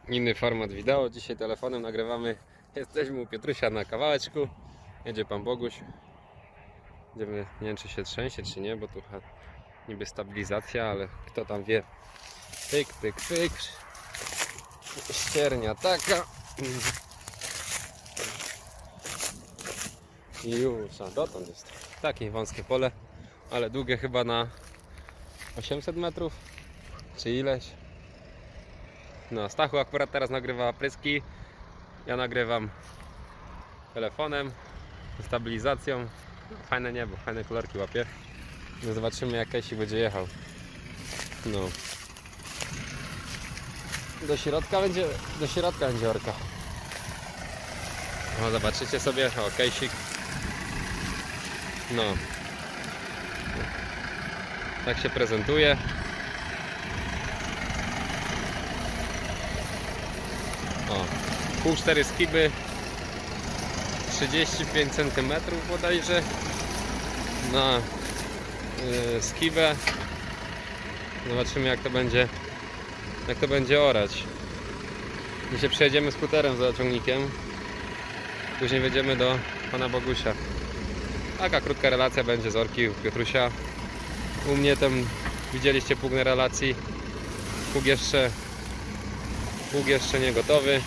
Inny format wideo. Dzisiaj telefonem nagrywamy. Jesteśmy u Piotrusia na kawałeczku. Jedzie pan Boguś. Idziemy, nie wiem czy się trzęsie czy nie, bo tu niby stabilizacja, ale kto tam wie. Pyk, pyk, pyk. Ściernia taka. I już, a dotąd jest takie wąskie pole, ale długie chyba na 800 metrów, czy ileś. No, Stachu akurat teraz nagrywa pryski, ja nagrywam telefonem, stabilizacją. Fajne niebo, fajne kolorki łapie. No, zobaczymy jak Casey będzie jechał. No. Do środka będzie orka. No, zobaczycie sobie, o Casey. No. Tak się prezentuje. O, pół 4 skiby, 35 cm bodajże na skibę. Zobaczymy jak to będzie orać. Dzisiaj przejedziemy skuterem za ciągnikiem. Później wjedziemy do pana Bogusia. Taka krótka relacja będzie z orki u Piotrusia. U mnie tam widzieliście pług na relacji. Pług jeszcze nie gotowy.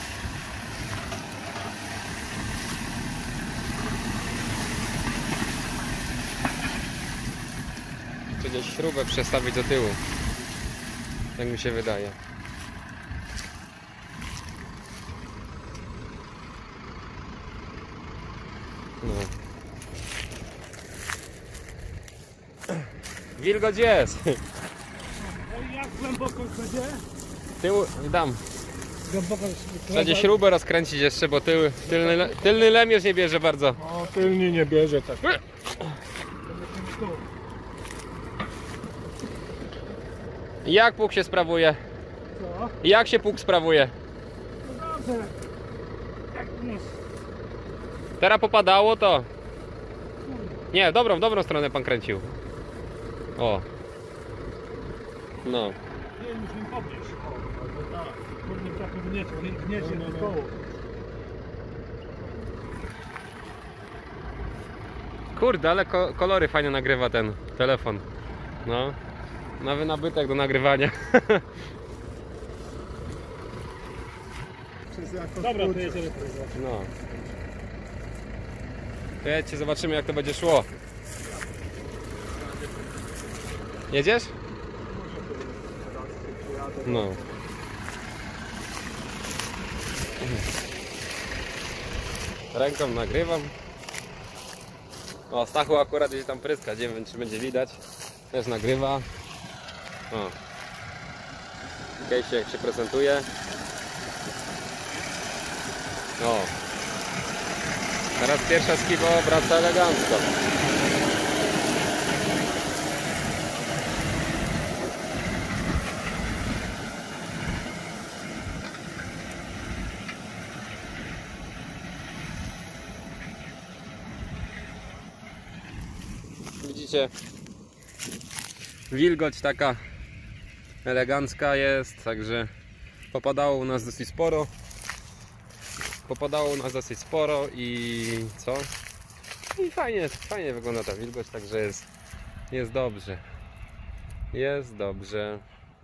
Chcę gdzieś śrubę przestawić do tyłu. Tak mi się wydaje. No. Wilgoć jest! Jak głęboko będzie? Tył dam. Głęboko Będzie śrubę rozkręcić jeszcze, bo tylny lemierz nie bierze bardzo. O, tylny nie bierze tak. Jak pług się sprawuje? Co? Jak się pług sprawuje? No dobrze. Jak jest? Teraz popadało to. Nie, w dobrą stronę pan kręcił. O. No. Nie, musimy podnieść. O, albo tak. Kurde, tak wgniecie do koło. Kurde, ale kolory fajnie nagrywa ten telefon. No. Nowy nabytek do nagrywania. Dobra, to jedziemy. No. Jedźcie, zobaczymy jak to będzie szło. Jedziesz? No. Ręką nagrywam. O, Stachu akurat gdzieś tam pryska, nie wiem czy będzie widać. Też nagrywa. O. Casey jak się prezentuje. O. Teraz pierwsza skiba wraca elegancko. Widzicie, wilgoć taka elegancka jest, także popadało u nas dosyć sporo. I co? I fajnie wygląda ta wilgoć, także jest dobrze. Jest dobrze.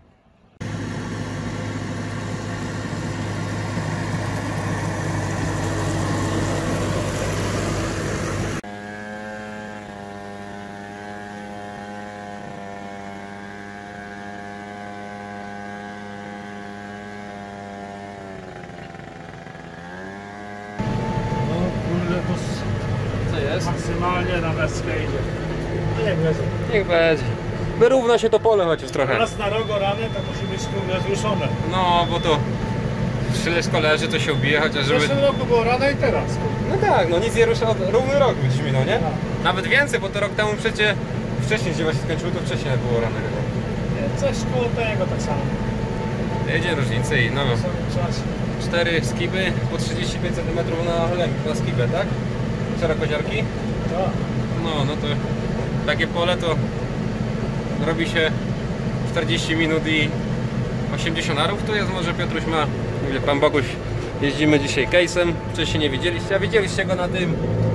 Co jest? Maksymalnie na deskę idzie. Niech będzie. Niech będzie. Wyrówna się to pole chociaż trochę. Raz na rok orane to musi być kurde zruszone. No, bo to wszystko leży, to się ubije, chociaż W żeby... zeszłym roku było rane i teraz. No tak, no nic nie rusza, równy rok byś minął, nie? Tak. Nawet więcej, bo to rok temu przecież wcześniej zima się skończyło, to wcześniej było rane chyba. Nie, coś koło tego tak samo. Jedzie różnicy i no. W samym czasie. 4 skiby po 35 cm na skibę, tak? Szerokoziarki? Tak. No to takie pole to robi się 40 minut 80 arów tu jest, może Piotruś ma, mówię, pan Boguś, jeździmy dzisiaj case'em, wcześniej nie widzieliście, a widzieliście go na tym,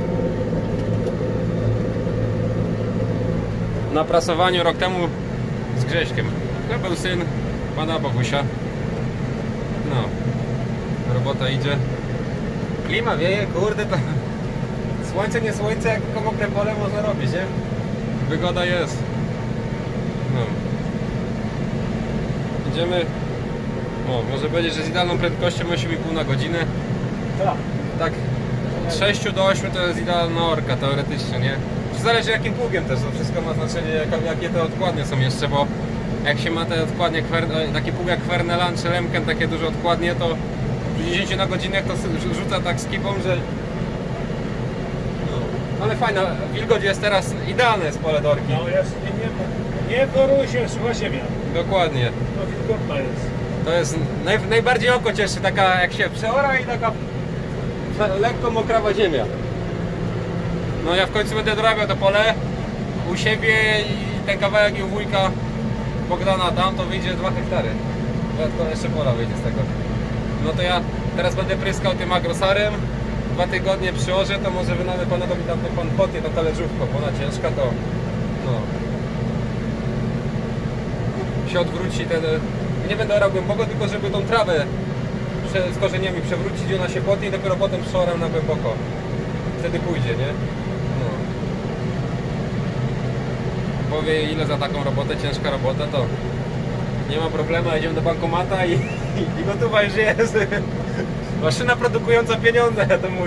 na prasowaniu rok temu z Grześkiem. To był syn pana Bogusia. No, robota idzie. Klima wieje, kurde, to słońce, nie słońce, jak tylko mokre pole można robić, nie? Wygoda jest. No. Idziemy. O, może powiedzieć, że z idealną prędkością 8,5 na godzinę. Tak. Tak, od 6 do 8 to jest idealna orka teoretycznie, nie? Zależy jakim pługiem też, to wszystko ma znaczenie, jakie te odkładnie są jeszcze, bo jak się ma te odkładnie, taki pług jak Fernelan czy Lemken, takie duże odkładnie, to przy 10 na godzinę to rzuca tak skipą, że... No. Ale fajna, wilgoć jest teraz, idealne jest pole do orki. No jest, nie poruj się, słucha ziemia. Dokładnie. No wilgotna jest. To jest najbardziej oko cieszy, taka jak się przeora i taka lekko mokrawa ziemia. No ja w końcu będę dorabiał to pole u siebie i ten kawałek i u wujka Bogdana tam, to wyjdzie 2 hektary. Dodatkowo jeszcze pola wyjdzie z tego. No to ja teraz będę pryskał tym agrosarem. 2 tygodnie przyłożę, to może wynamy panowi tam pan potnie tą talerzówką, bo ona ciężka to... No. Się odwróci ten... Nie będę orał głęboko, tylko żeby tą trawę z korzeniami przewrócić, ona się potnie i dopiero potem przeoram na głęboko. Wtedy pójdzie, nie? No. Powie ile za taką robotę, ciężka robota, to nie ma problemu, jedziemy do bankomata i gotowa już jest. Maszyna produkująca pieniądze, to mój.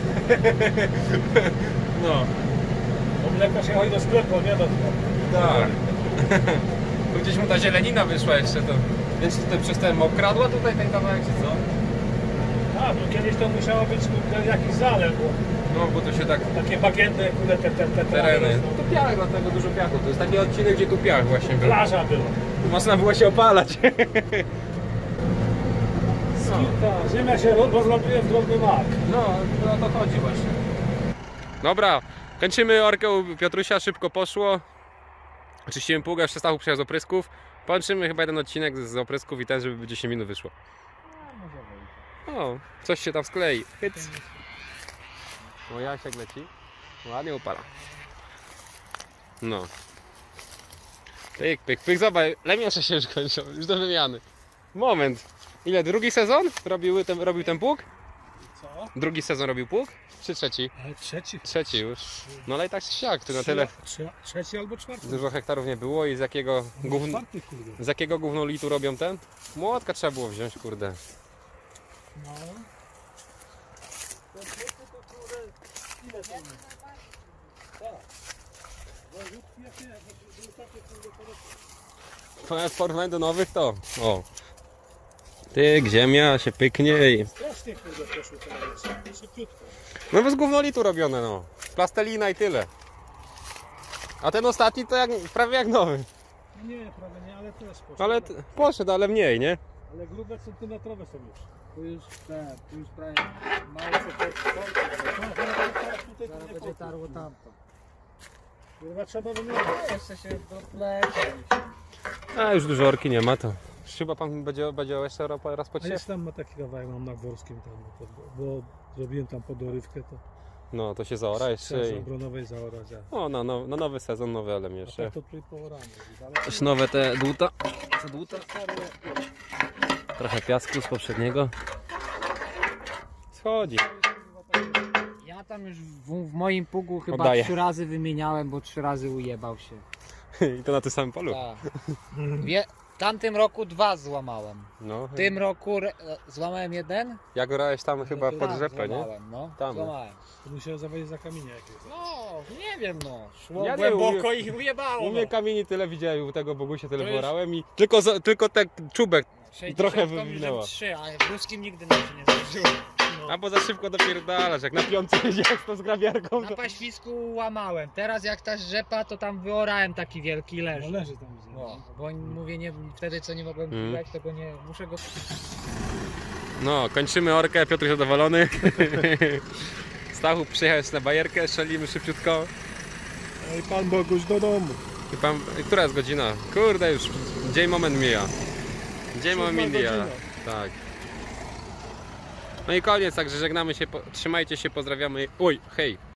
No. Bo mleko się chodzi do sklepu, nie do sklepu. Tak. Tu gdzieś mu ta zielenina wyszła jeszcze, to więc to przez ten okradła tutaj ten kawałek, czy co? A, tu kiedyś to musiało być jakiś zalew, bo No bo to się tak takie bagienne, kurde, te tereny. To piach, dlatego dużo piachu. To jest taki odcinek, gdzie tu piach właśnie był. plaża była. Można było się opalać. Ta ziemia się rozlatuje w drobny mak. No, o to chodzi właśnie. Dobra, kończymy orkę u Piotrusia, szybko poszło. Oczyściłem pługę, jeszcze Stachu przyjechał z oprysków. Kończymy chyba jeden odcinek z oprysków i ten, żeby 10 minut wyszło. O, coś się tam sklei. Hyc. O, Jasiek leci. Ładnie upala. No. Pyk, pyk, pyk. Zobacz, lemiesze się już kończą, już do wymiany. Moment. Ile? Drugi sezon robił ten pług? Co? Drugi sezon robił pług? Czy trzeci? Ale trzeci. Trzeci już. No ale i tak siak, ty na tyle Trzeci albo czwarty. dużo hektarów nie było i z jakiego Czwarty, kurde. z jakiego gównolitu robią ten? Młotka trzeba było wziąć, kurde. No. Ile to jest? W porównaniu do nowych to. O. Tyk, ziemia się pyknie i... Strasznie, kurde, poszło teraz. Szybciutko. No bo z gównolitu robione, no. Plastelina i tyle. A ten ostatni to prawie jak nowy. Nie, prawie nie, ale też poszło. Ale poszedł, ale mniej, nie? Ale grube centymetrowe są już. Tu już prawie mało co Tutaj zaraz nie będzie tarło tamto. Kurwa, trzeba wymienić. Jeszcze się doplecie. A już dużo orki nie ma, to chyba pan będzie jeszcze raz A pociew. jest tam ma taki kawałek, mam na Borskim tam, bo zrobiłem tam podorywkę, to No to się zaora jeszcze trzeba z i... obronowej zaorać. O, na nowy sezon, nowy elem A jeszcze. tak to tutaj poorane. Też nowe te dłuta. Trochę piasku z poprzedniego. Schodzi. Ja tam już w moim pugu chyba Oddaję. 3 razy wymieniałem, bo 3 razy ujebał się. I to na tym samym polu. Tak. W tamtym roku 2 złamałem. No. W tym roku złamałem 1. Jak orałeś tam chyba pod Tak, rzepę, nie? złamałem, no. Tam. Złamałem. To musiał zawalić za kamienia jakieś. No, nie wiem no. Szło Ja nie głęboko umiem- i ujebało. U mnie kamieni tyle widziałem, u tego Bogusia tyle To jest- worałem i tylko ten czubek trochę wywinęło. 3, a w ruskim nigdy nam się nie zdarzyło. Albo za szybko dopierdalasz, jak na piątce jeździłeś to z grabiarką Na to... paświsku łamałem. Teraz jak ta rzepa, to tam wyorałem taki wielki No leży. leży tam. No, bo mówię, nie, wtedy co nie mogłem biegać, to go nie, muszę go... No, kończymy orkę, Piotr zadowolony. Stachu przyjechał na bajerkę, strzelimy szybciutko. No i Pan Boguś do domu. I która jest godzina? Kurde, już dzień moment mija. Dzień mamy 7 India. godzina. Tak. No i koniec, także żegnamy się, trzymajcie się, pozdrawiamy. Oj, hej!